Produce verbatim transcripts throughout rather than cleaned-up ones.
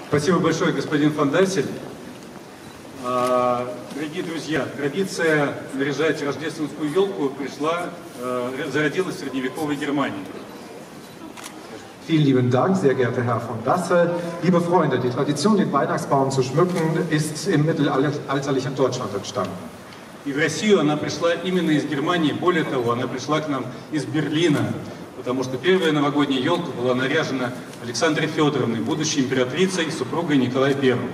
Спасибо большое, господин Фандасель. Дорогие друзья, традиция наряжать рождественскую елку пришла, зародилась в средневековой Германии. Vielen lieben Dank, sehr geehrter Herr von Dassel. Liebe Freunde, die Tradition, den Weihnachtsbaum zu schmücken, ist im mittelalterlichen Deutschland entstanden. И в Россию она пришла именно из Германии, более того, она пришла к нам из Берлина, потому что первая новогодняя елка была наряжена Александрой Федоровной, будущей императрицей, супругой Николая Первого.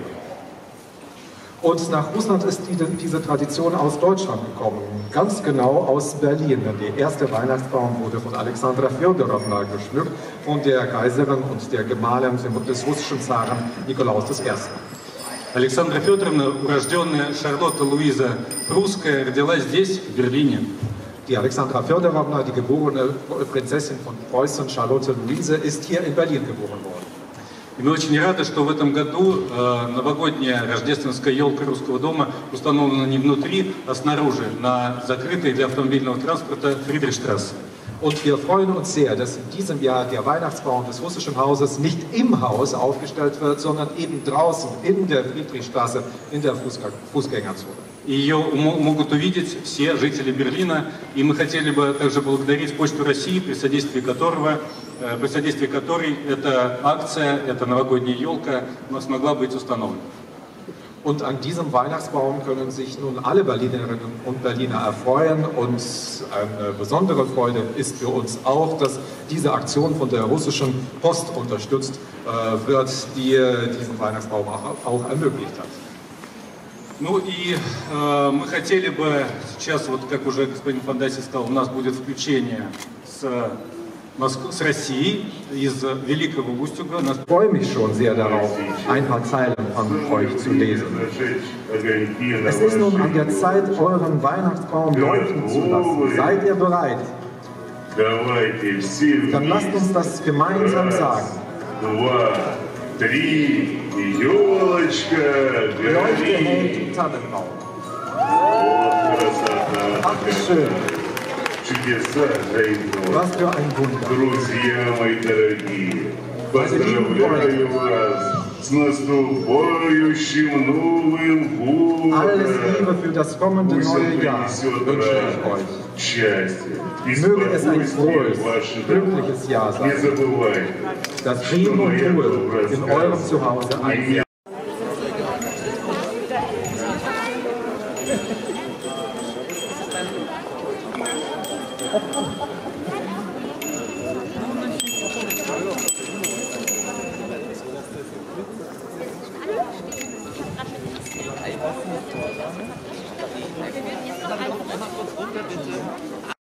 Und nach Russland ist die, diese Tradition aus Deutschland gekommen, ganz genau aus Berlin. Denn der erste Weihnachtsbaum wurde von Alexandra Fjodorowna geschmückt, von der Kaiserin und der Gemahlin des russischen Zaren Nikolaus der Erste. Alexandra Федоровна, урожденная Шарлотта Луиза Прусская, родилась здесь, в Берлине. Die Alexandra Fjodorowna, die geborene Prinzessin von Preußen, Charlotte Luise, ist hier in Berlin geboren worden. И мы очень рады, что в этом году э, новогодняя рождественская елка Русского дома установлена не внутри, а снаружи, на закрытой для автомобильного транспорта Фридрихштрассе. Und wir freuen uns sehr, dass in diesem Jahr der Weihnachtsbaum des russischen Hauses nicht im Haus aufgestellt wird, sondern eben draußen in der Friedrichstraße, in der Fußgängerzone. Ее могут увидеть все жители Берлина, и мы хотели бы также благодарить Почту России, при содействии которого, при содействии которой эта акция, эта новогодняя елка смогла быть установлена. Und an diesem Weihnachtsbaum können sich nun alle Berlinerinnen und Berliner erfreuen. Und eine besondere Freude ist für uns auch, dass diese Aktion von der russischen Post unterstützt äh, wird, die diesen Weihnachtsbaum auch, auch ermöglicht hat. Ну и э, мы хотели бы сейчас, вот как уже господин Фандасий сказал, у нас будет включение с, Москвы, с России, из Великого Устюга. Ich freue mich schon sehr darauf, ein paar Zeilen von euch zu lesen. Es ist nun an der Zeit, euren Weihnachtsbaum leuchten zu lassen. Seid ihr bereit? Dann lasst uns das gemeinsam sagen. Leuchte hält den Tannenbaum. Ach, wie schön. Was für ein Wunder. Meine lieben Freunde, alles Liebe für das kommende neue Jahr wünsche ich euch. Möge es ein frohes, glückliches Jahr sein, dass Frieden und Ruhe in eurem Zuhause einkehren. Wir werden